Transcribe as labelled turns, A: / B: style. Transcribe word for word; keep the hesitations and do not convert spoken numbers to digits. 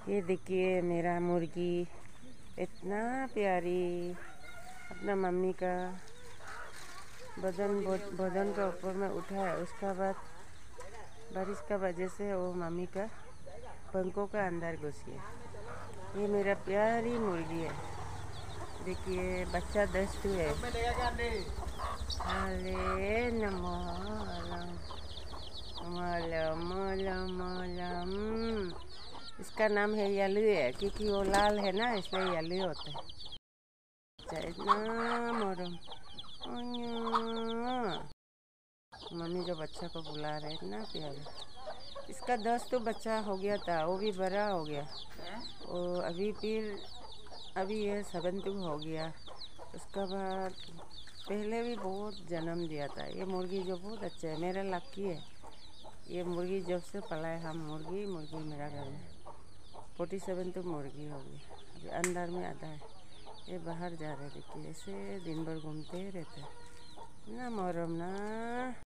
A: ये देखिए मेरा मुर्गी इतना प्यारी अपना मम्मी का बदन बदन का ऊपर में उठा है। उसका बाद बारिश का वजह से वो मम्मी का पंखों का अंदर घुस गया। ये मेरा प्यारी मुर्गी है। देखिए बच्चा दस टू है। अरे नमो मलम मलम मलम। इसका नाम है येलो है क्योंकि वो लाल है ना, इसलिए येलो होता है। अच्छा इतना मोरम मम्मी जो बच्चा को बुला रहे इतना प्यारा। इसका दस तो बच्चा हो गया था, वो भी बड़ा हो गया। वो अभी फिर अभी ये सेवन टू हो गया। उसका बाद पहले भी बहुत जन्म दिया था। ये मुर्गी जो बहुत अच्छा है, मेरा लकी है। ये मुर्गी जब से पलाए हम मुर्गी मुर्गी मेरा घर में फोर्टी सेवन तो मुर्गी हो गई। अभी अंदर में आधा है, ये बाहर जा रहे। देखिए ऐसे दिन भर घूमते रहते ना मोरम ना।